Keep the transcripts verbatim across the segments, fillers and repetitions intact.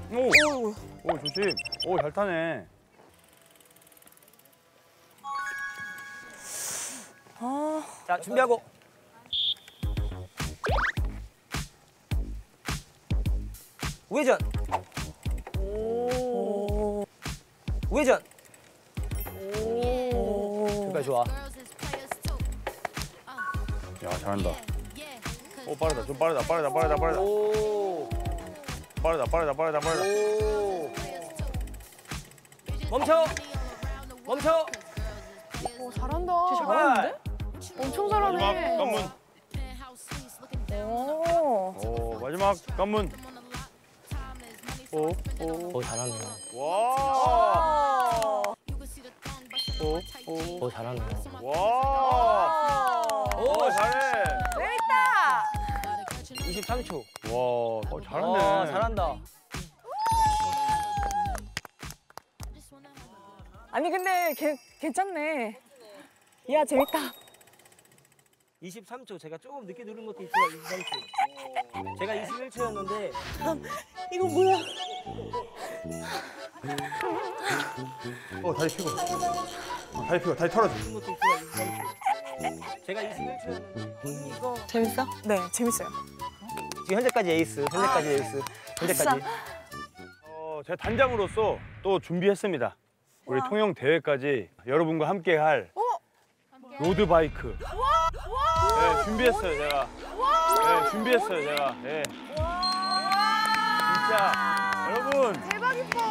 오, 오, 오 조심. 오, 잘 타네. 아. 자, 준비하고. 우회전. 오. 우회전. 오. 출발 좋아. 야, 잘한다. 오, 빠르다. 좀 빠르다. 빠르다. 빠르다. 빠르다. 오. 빠르다. 빠르다. 빠르다. 빠르다. 오. 멈춰. 멈춰. 오, 잘한다. 출발. 엄청 마지막 잘하네. 관문. 오. 오, 마지막 관문. 오, 오. 오, 잘하네. 와. 오, 오. 오, 잘하네. 와. 오, 잘해. 재밌다. 이십삼 초. 와, 어, 잘하네. 와, 잘한다. 아니 근데 걔, 괜찮네. 야, 재밌다. 이십삼 초. 제가 조금 늦게 누른 것도 있어요. 이십삼 초. 제가 이십일 초였는데 이거 뭐야? 어, 다리 펴고. 어, 다리 펴고. 다리 털어줘. 누른 것도 있어요. 이십삼 초. 제가 이십일 초였는데 이거 재밌어? 네, 재밌어요. 지금 현재까지 에이스. 현재까지 에이스. 현재까지. 어, 제가 단장으로서 또 준비했습니다. 우리 와. 통영 대회까지 여러분과 함께 할 어? 로드바이크. 네, 준비했어요, 제가. 네, 준비했어요, 제가. 네. 진짜 여러분. 대박 이뻐.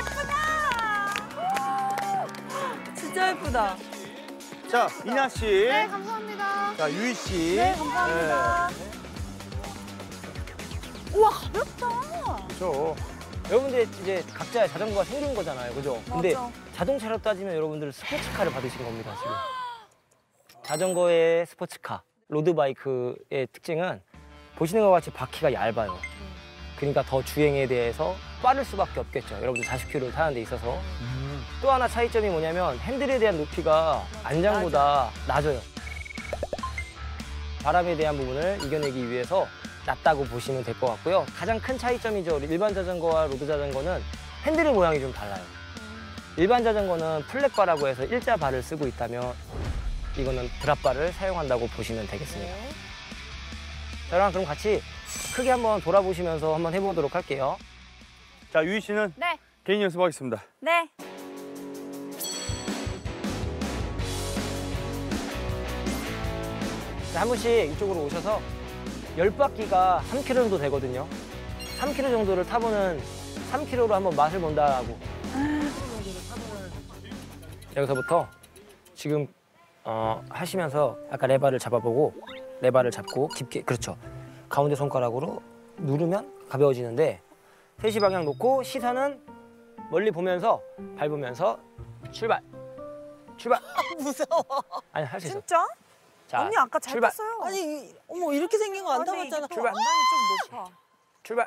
예쁘다. 진짜 예쁘다. 자, 이나 씨. 네, 감사합니다. 자, 유희 씨. 네, 감사합니다. 우와, 가볍다. 그렇죠. 여러분들 이제 각자의 자전거가 생긴 거잖아요, 그죠? 근데 맞아. 자동차로 따지면 여러분들 스포츠카를 받으신 겁니다, 지금. 자전거의 스포츠카, 로드바이크의 특징은 보시는 것과 같이 바퀴가 얇아요. 그러니까 더 주행에 대해서 빠를 수밖에 없겠죠. 여러분들 사십 킬로미터를 타는 데 있어서. 음. 또 하나 차이점이 뭐냐면 핸들에 대한 높이가 안장보다 낮아요. 바람에 대한 부분을 이겨내기 위해서 낮다고 보시면 될 것 같고요. 가장 큰 차이점이죠. 일반 자전거와 로드 자전거는 핸들의 모양이 좀 달라요. 일반 자전거는 플랫바라고 해서 일자 바를 쓰고 있다면 이거는 드랍바를 사용한다고 보시면 되겠습니다. 저랑 그럼 같이 크게 한번 돌아보시면서 한번 해보도록 할게요. 자, 유희 씨는 네. 개인 연습하겠습니다. 네. 자, 한 분씩 이쪽으로 오셔서 열 바퀴가 삼 킬로미터 정도 되거든요. 삼 킬로미터 정도를 타보는 삼 킬로미터로 한번 맛을 본다라고. 여기서부터 지금 어, 하시면서 아까 레바를 잡아보고 레바를 잡고 깊게, 그렇죠. 가운데 손가락으로 누르면 가벼워지는데 세 시 방향 놓고 시선은 멀리 보면서 밟으면서 출발. 출발. 무서워. 아니, 할 수 있어. 진짜? 자, 언니 아까 잘 출발. 탔어요. 아니 이- 어머 이렇게 생긴 거 안 근데 이게 타봤잖아. 또 출발. 안당이 좀 높아. 출발.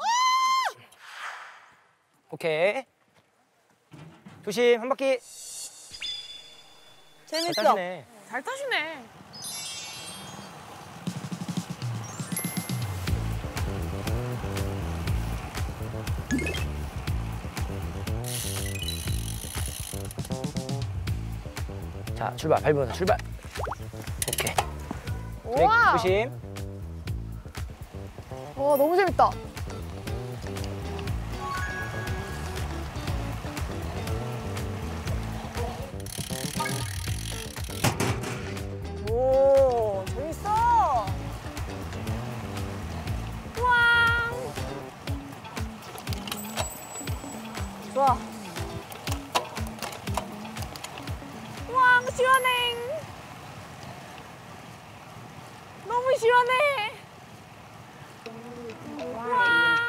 오케이. 조심, 한 바퀴. 잘 재밌어. 타시네. 잘 타시네. 자, 출발. 밟으면서 출발. 오케이. 브레이크 우와. 조심. 와, 너무 재밌다. 오, 재밌어. 우와. 좋아. 우와, 시원해. 너무 시원해. 우와.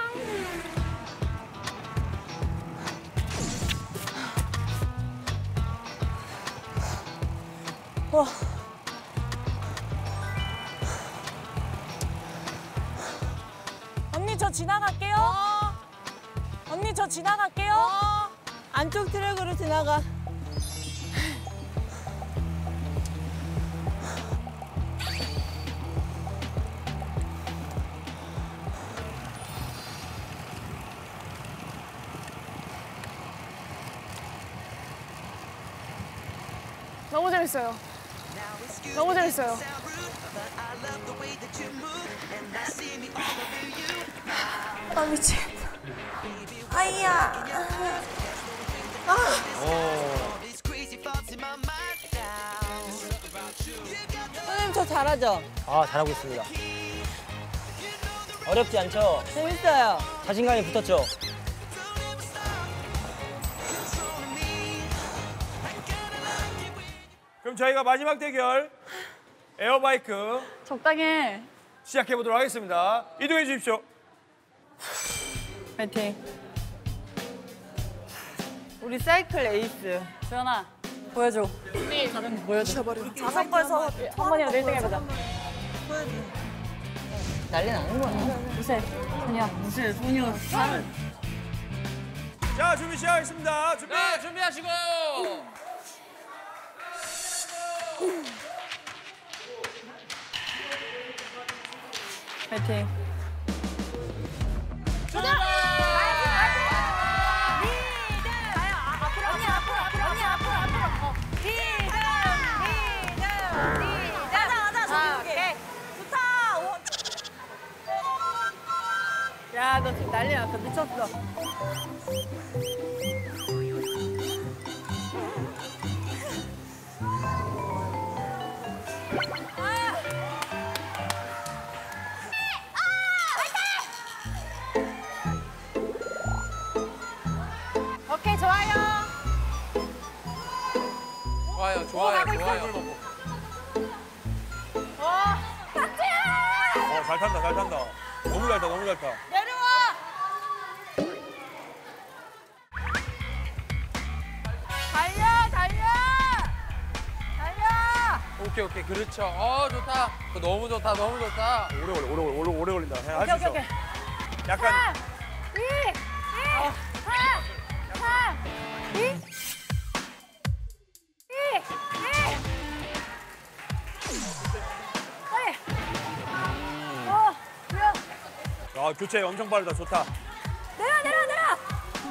와. 언니 저 지나갈게요. 언니 저 지나갈게요. 안쪽 트랙으로 지나가. 너무 재밌어요. 너무 재밌어요. 아 미치겠다. 아이야. 선생님 저 잘하죠? 아, 잘하고 있습니다. 어렵지 않죠? 재밌어요. 자신감이 붙었죠? 그럼 저희가 마지막 대결 에어바이크 적당히 해. 시작해 보도록 하겠습니다. 이동해 주십시오. 파이팅. 우리 사이클 에이스. 주연아, 보여줘. 언니 자전거 보여줘. 자전거에서 한 번이라도 일 등 해보자. 난리 나는 거야. 무쇠, 소녀. 무슨 소녀 살. 자, 준비 시작하겠습니다. 준비. 자, 준비하시고. 파이팅. 야, 너 지금 난리 났어. 미쳤어. 오케이, 좋아요. 좋아요, 좋아요, 좋아요. 어, 잘 탄다, 잘 탄다. 너무 잘 타, 너무 잘 타. 달려, 달려. 달려. 오케이, 오케이, 그렇죠. 어, 좋다. 너무 좋다, 너무 좋다. 오래 걸려, 오래 걸려, 오래, 오래 걸린다. 할 오케이, 수 있어. 오케이, 오케이. 약간 이, 이, 사, 사, 이, 이, 이. 빨리. 어, 주연. 아, 교체 엄청 빠르다. 좋다. 내려, 내려, 내려.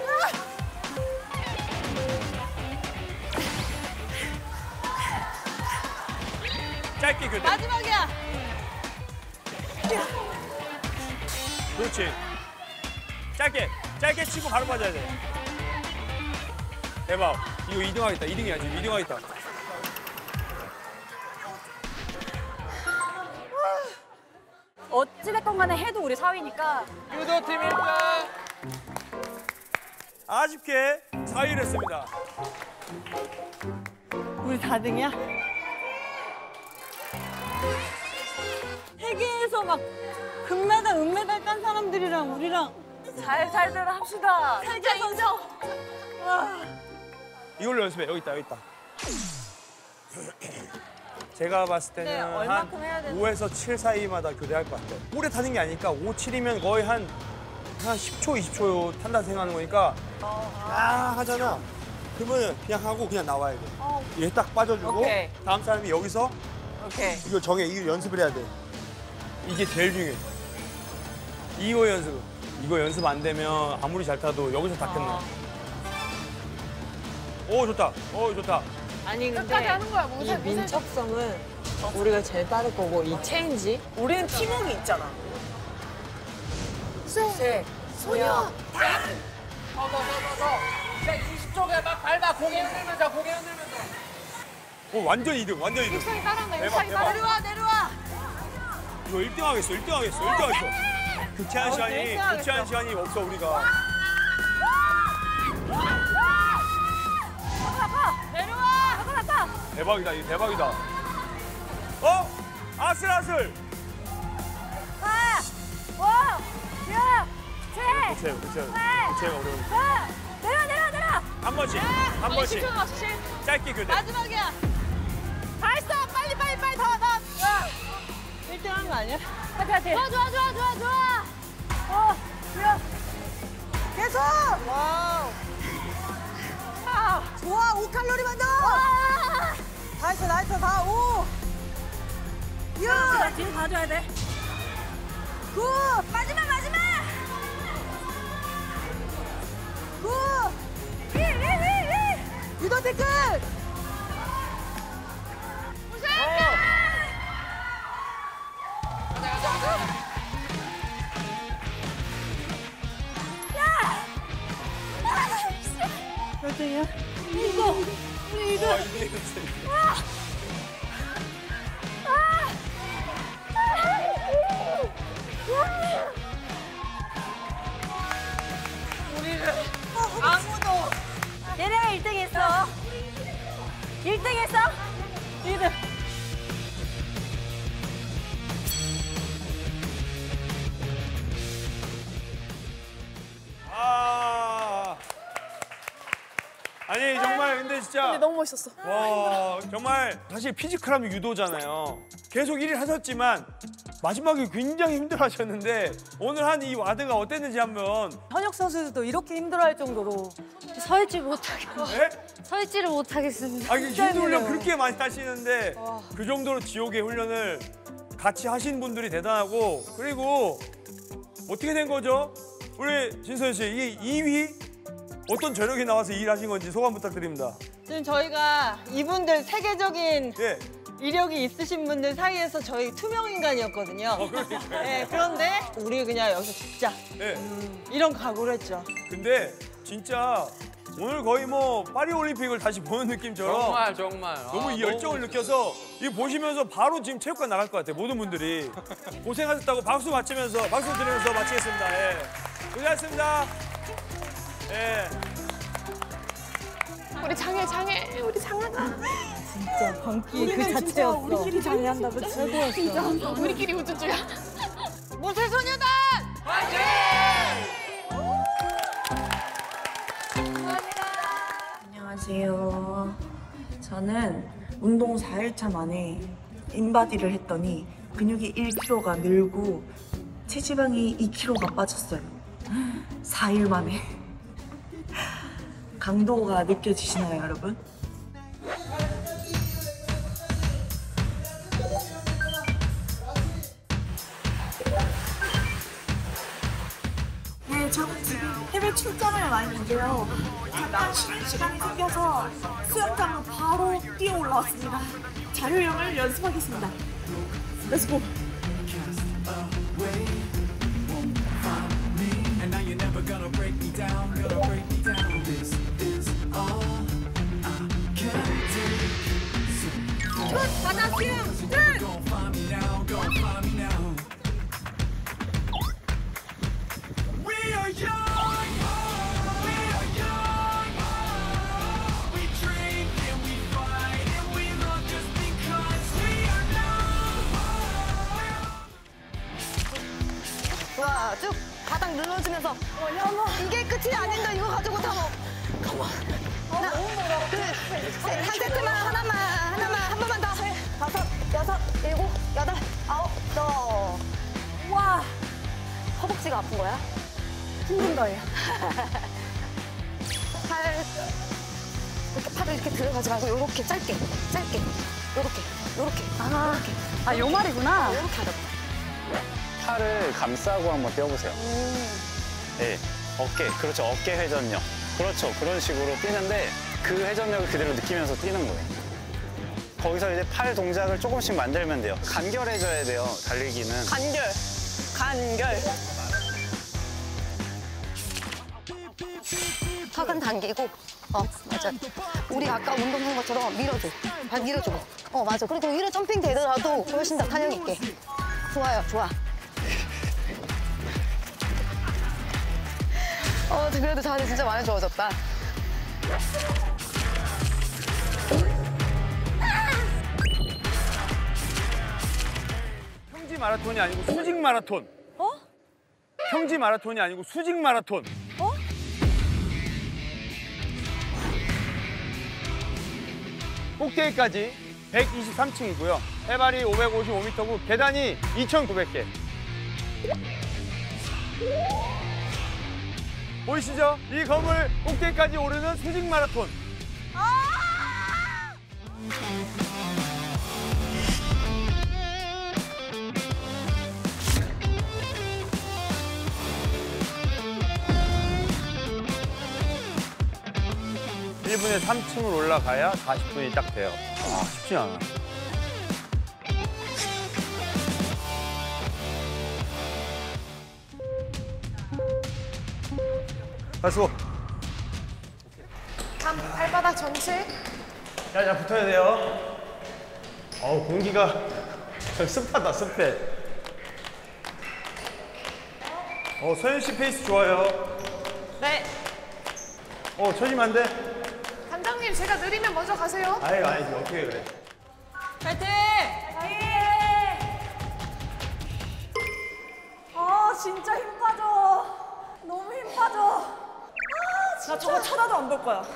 짧게 교대. 마지막이야. 그렇지. 짧게, 짧게 치고 바로 맞아야 돼. 대박. 이거 이 등 하겠다. 이 등이야, 지금 이 등 하겠다. 어찌됐건 간에 해도 우리 사위니까. 유도팀 일 등. 아쉽게 사 위를 했습니다. 우리 사 등이야? 세계에서 막 금메달, 은메달 딴 사람들이랑 우리랑 잘잘들 합시다. 세계 인정. 이걸로 연습해. 여기 있다, 여기 있다. 제가 봤을 때는 네, 한 얼마큼 해야 되나? 오에서 칠 사이마다 교대할 것 같아요. 오래 타는 게 아니니까 오, 칠이면 거의 한, 한 십 초, 이십 초 탄다 생각하는 거니까 아 하잖아. 그러면 그냥 하고 그냥 나와야 돼. 얘 딱 빠져주고 오케이. 다음 사람이 여기서 오케이. 이거 정해. 이거 연습을 해야 돼. 이게 제일 중요해. 이거 연습. 이거 연습 안 되면 아무리 잘 타도 여기서 다 끝나. 오 좋다. 오 좋다. 아니 끝까지 근데 하는 거야. 무쇠, 이 무쇠. 민첩성은 우리가 제일 빠를 거고 이 체인지 우리는 팀워크 있잖아. 세, 소녀. 더, 더, 더, 더, 더. 야, 이십 초에 막 밟아. 고개 흔들면서, 고개 흔들면서. 오 완전 이 등. 완전 이 등. 일상이 따라한다. 대박, 일상이 대박. 따라. 내려와, 내려와. 이거 일 등 하겠어. 일 등 하겠어. 일 등 하겠어. 교체하는 시간이 일 등 하겠어. 교체하는 시간이 없어 우리가. 내려와. 아까 났다. 대박이다. 이거 대박이다. 어? 아슬아슬. 아, 와, 야, 세, 교체 교체 네. 교체가 어려워. 아, 내려, 내려, 내려. 한 번씩 한 번씩 십 초 남았어, 십. 짧게 교대. 마지막이야. 다 했어. 빨리, 빨리, 빨리 더, 더. 야, 일 등 한 거 아니야? 파이팅, 파이팅. 좋아, 좋아, 좋아, 좋아, 좋아. 어, 주연. 계속. 와우. 아, 좋아, 오 칼로리만 더. 아. 다 했어, 다 했어, 다 오. 야, 뒤에 봐줘야 돼. 구. 마지막, 마지막. 구. 일, 일, 일, 일. 유도 태클. 아니야? 이거 우리 이거. 와, 이게 진짜. 아무도. 얘네가 일 등 했어. 일 등 했어? 일 등. 아. 아니 정말 근데 진짜 근데 너무 멋있었어. 와 정말 사실 피지컬하면 유도잖아요. 계속 일 위 하셨지만 마지막에 굉장히 힘들어하셨는데 오늘 한 이 와드가 어땠는지 한번. 현역 선수들도 이렇게 힘들어할 정도로 서 있지 못하게. 네? 서 있지를 못하겠습니다. 아 이게 힘든 훈련 그렇게 많이 하시는데 그 정도로 지옥의 훈련을 같이 하신 분들이 대단하고 그리고 어떻게 된 거죠? 우리 진선 씨 이게 이 위 어떤 저력이 나와서 이 일 하신 건지 소감 부탁드립니다. 지금 저희가 이분들 세계적인 예. 이력이 있으신 분들 사이에서 저희 투명 인간이었거든요. 어 그러니까요. 네, 그런데 우리 그냥 여기서 진짜 예. 이런 각오를 했죠. 근데 진짜 오늘 거의 뭐 파리 올림픽을 다시 보는 느낌처럼 정말 정말. 너무 아, 이 열정을 느껴서 이거 보시면서 바로 지금 체육관 나갈 것 같아요. 모든 분들이 고생하셨다고 박수 맞추면서 박수 드리면서 마치겠습니다. 예. 고생하셨습니다. 예. 우리 장애 장애 우리 장애가. 진짜 광기 그 자체였어. 우리끼리 장애한다고 최고였어. 우리끼리 우쭈쭈야. 무쇠소녀단! 안녕하세요. 저는 운동 사 일차 만에 인바디를 했더니 근육이 일 킬로그램가 늘고 체지방이 이 킬로그램가 빠졌어요. 사 일 만에. 강도가 느껴지시나요, 여러분? 네, 저는 지금 해외 출장을 와 있는데요. 잠깐 쉬는 시간이 생겨서 수영장으로 바로 뛰어 올라왔습니다. 자료형을 연습하겠습니다. Let's go. 바다 수영 끝! 와, 쭉 바닥 눌러주면서 이게 끝이 아닌가 이거 가지고 다 먹. 하나, 둘, 셋, 한 세트만 하나만 하나만 한 번만 더. 다섯, 여섯, 일곱, 여덟, 아홉, 너. 와, 허벅지가 아픈 거야? 힘든 거예요. 팔 이렇게 팔을 이렇게 들어가지 말고 요렇게 짧게, 짧게, 요렇게, 요렇게, 아, 요렇게, 아, 요 말이구나. 요렇게 하라고. 팔을 감싸고 한번 뛰어보세요. 네, 어깨, 그렇죠. 어깨 회전력. 그렇죠. 그런 식으로 뛰는데 그 회전력을 그대로 느끼면서 뛰는 거예요. 거기서 이제 팔 동작을 조금씩 만들면 돼요. 간결해져야 돼요, 달리기는. 간결, 간결. 턱은 당기고, 어, 맞아. 우리 아까 운동한 것처럼 밀어줘. 발 밀어줘. 어, 맞아. 그리고 위로 점핑 되더라도 훨씬 더 탄력 있게. 좋아요, 좋아. 어, 그래도 자세 진짜 많이 좋아졌다. 평지 마라톤이 아니고 수직 마라톤. 어? 평지 마라톤이 아니고 수직 마라톤. 어? 꼭대기까지 백이십삼 층이고요. 해발이 오백오십오 미터고 계단이 이천구백 개. 보이시죠? 이 건물 꼭대기까지 오르는 수직 마라톤. 일 분에 삼 층을 올라가야 사십 분이 딱 돼요. 아, 쉽지 않아. 가수. 전체. 자, 자 붙어야 돼요. 어우, 공기가 습하다, 습해. 어, 서현 씨 페이스 좋아요. 네. 어, 쳐지면 안 돼. 단장님, 제가 느리면 먼저 가세요. 아유, 아니지. 어떻게 그래. 파이팅! 아 진짜 힘 빠져. 너무 힘 빠져. 아 진짜. 나 저거 쳐다도 안 볼 거야.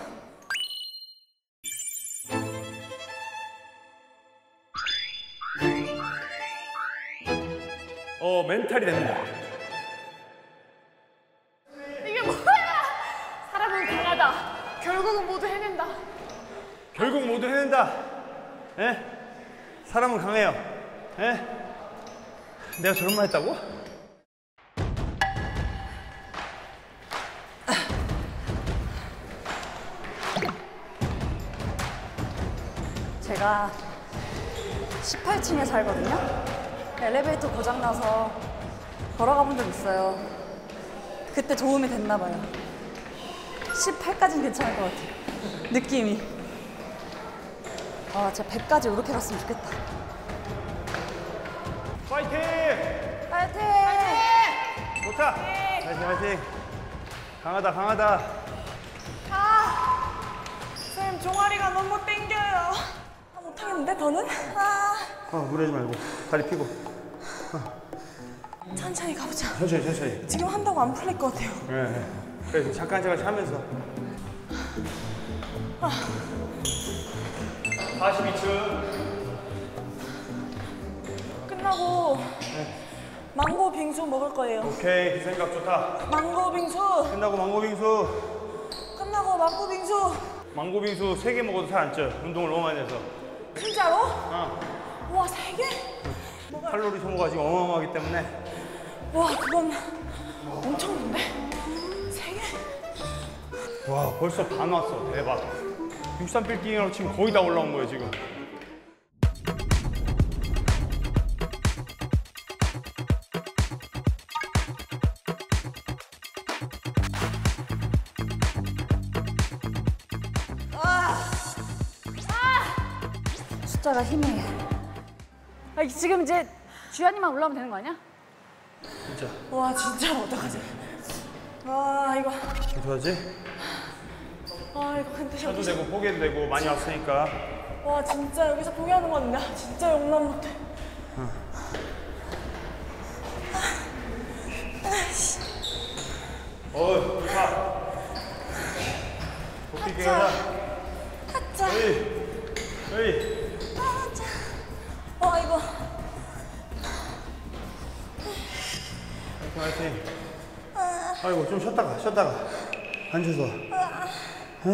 어, 멘탈이 됩니다. 이게 뭐야? 사람은 강하다. 결국은 모두 해낸다. 결국 모두 해낸다. 예? 사람은 강해요. 예? 내가 저런 말 했다고? 제가 십팔 층에 살거든요. 엘리베이터 고장나서 걸어가 본 적 있어요. 그때 도움이 됐나 봐요. 십팔까지는 괜찮을 것 같아요. 느낌이. 아, 진짜 백까지 이렇게 갔으면 좋겠다. 파이팅! 파이팅! 좋다! 파이팅, 파이팅! 강하다, 강하다. 아, 쌤 종아리가 너무 땡겨요. 아, 못하겠는데, 더는? 아. 어, 무리하지 말고. 다리 펴고. 어. 천천히 가보자. 천천히, 천천히. 지금 한다고 안 풀릴 것 같아요. 네, 네. 그래서 잠깐 잠깐 하면서. 아. 사십이 층. 끝나고 네. 망고 빙수 먹을 거예요. 오케이, 그 생각 좋다. 망고 빙수. 끝나고 망고 빙수. 끝나고 망고 빙수. 망고 빙수 세 개 먹어도 살 안 쪄. 운동을 너무 많이 해서. 진짜로? 어. 와, 세 개? 칼로리 소모가 지금 어마어마하기 때문에. 와, 그건 엄청 큰데? 세 개? 와, 벌써 반 왔어. 대박. 육십삼 빌딩으로 지금 거의 다 올라온 거예요, 지금. 숫자가 힘이. 아, 지금 이제 주연이만 올라오면 되는 거 아니야? 진짜. 와, 진짜 어떡하지? 아, 이거. 어떡하지? 아, 이거 근데 쳐도 여기서. 되고 포기해도 되고 많이 왔으니까. 와, 진짜 여기서 포기하는 건 나 진짜 용납 못해. 어. 어, 좋다. 복귀 기회다. 하자. 에이, 에이. 하자. 와, 이거. 화이팅, 화이팅. 아이고, 좀 쉬었다가, 쉬었다가. 앉아서. 에?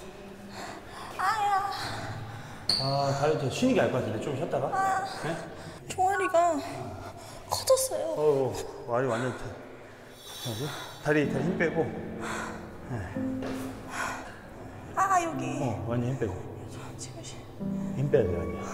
아야. 아, 다리 더 쉬는 게 나을 것 같은데, 좀 쉬었다가. 아. 네? 종아리가 커졌어요. 어우, 말이 완전. 뭐지? 다리, 다리 힘 빼고. 네. 아, 여기. 어, 완전 힘 빼고. 지금 시- 힘 빼야 돼, 완전.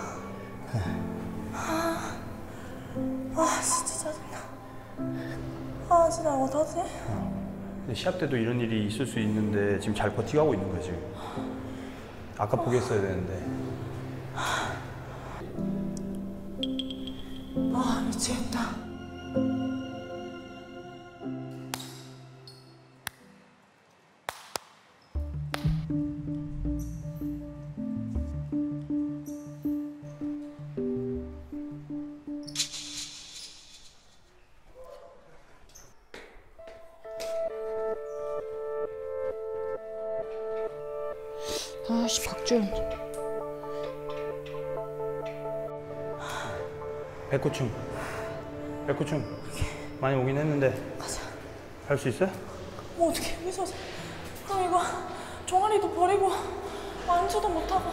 아, 아, 진짜 짜증나. 아, 진짜 어떡하지? 근데 시합 때도 이런 일이 있을 수 있는데 지금 잘 버티고 하고 있는 거야, 지금. 아까 포기했어야 되는데. 아, 미치겠다. 아씨, 박주연. 백구 층. 백구 층. 많이 오긴 했는데. 가자. 할 수 있어요? 어, 어떡해, 여기서. 아, 이거 종아리도 버리고 완주도 못하고.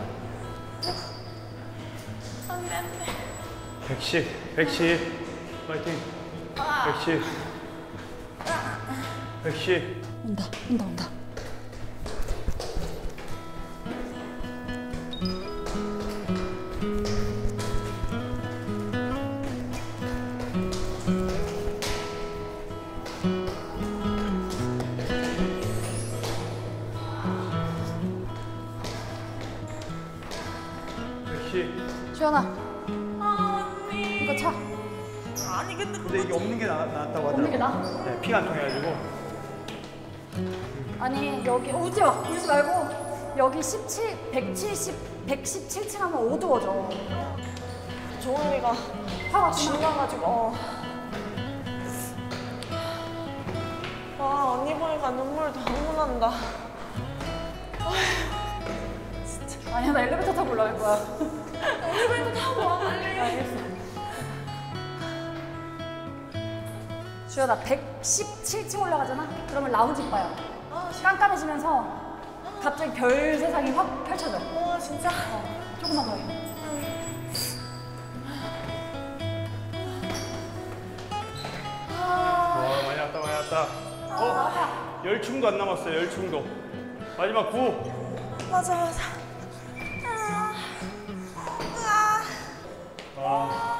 안 돼, 안 돼. 백십. 백십. 파이팅. 백십. 백십. 온다, 온다, 온다. 차. 아니 근데 근데 이게 없는 게 나, 낫다고 하더라고. 없는 게 나아? 네, 피가 안 통해가지고. 아니 여기 오지 마. 울지 말고 여기 십칠, 백칠십, 백십칠 층 하면 어두워져. 종은이가 화가 신나가지고. 어. 와 언니 보니까 눈물 너무 난다. 아니야 나 엘리베이터 타고 올라갈 거야. 엘리베이터 타고 와 빨리. 알겠어. 주야 나 백십칠 층 올라가잖아? 그러면 라운지 바야. 깜깜해지면서 갑자기 별 세상이 확 펼쳐져. 와 진짜? 어, 조금만 더 해. 와, 많이 왔다, 많이 왔다. 어? 열 층도 안 남았어요, 열 층도. 마지막 구. 맞아 맞아. 아.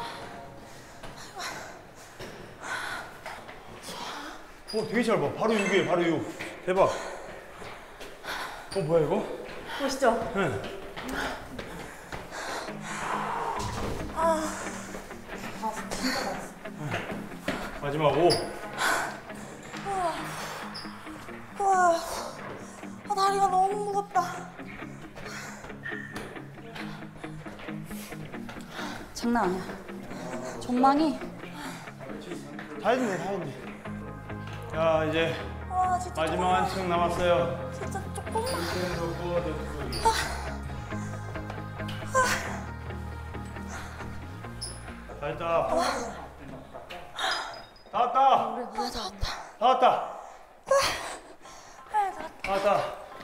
어, 되게 짧아. 바로 육이에요, 바로 육. 대박. 어, 뭐야, 이거? 보시죠. 응. 아, 진짜 맛있어. 마지막 오. 와, 아, 다리가 너무 무겁다. 장난 아니야. 전망이. 다 했네, 다 했네. 자, 이제 와, 진짜 마지막 한 층 남았어요. 진짜 조금만. 다 했다. 다 왔다. 다 왔다. 다 왔다. 다 왔다.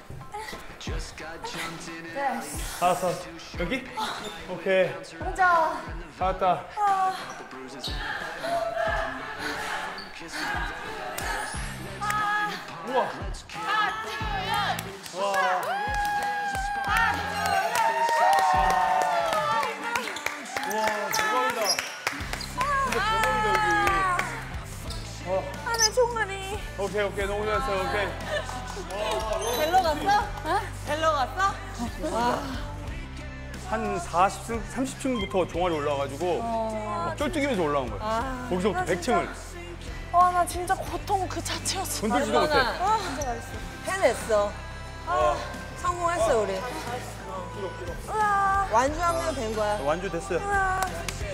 네. 다 왔어. 여기? 오케이. 혼자. 다 왔다. 우와. 와. 우와, 대박이다. 진짜 대박이다, 여기. 어. 안에 종아리. 오케이, 오케이. 너무 잘했어, 오케이. 벨로 갔어? 어? 벨로 갔어? 와. 한 사십 층, 삼십 층부터 종아리 올라와가지고 막 쩔뚝이면서 올라온 거야. 아, 거기서부터 나 백 진짜- 층을. 와, 나 진짜 고통 그 자체였어. 건들지도 못해. 아, 해냈어. 아, 성공했어 우리. 으아, 완주하면 된 거야. 완주 됐어요. 으아.